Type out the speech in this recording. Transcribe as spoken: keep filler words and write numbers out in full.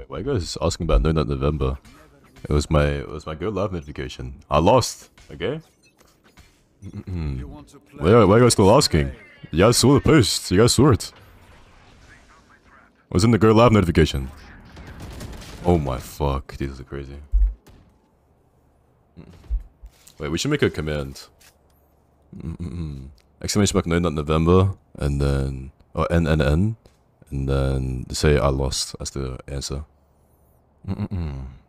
why are you guys asking about no not November? It was my it was my Go Live notification. I lost. Okay. Mm-mm. Why, why are you guys still asking? You guys saw the post. You guys saw it. It was in the Go Live notification. Oh my fuck, these are crazy. Wait, we should make a command. Mm-mm. Exclamation mark no not November, and then or N N N, and then say I lost as the answer. Mm-mm.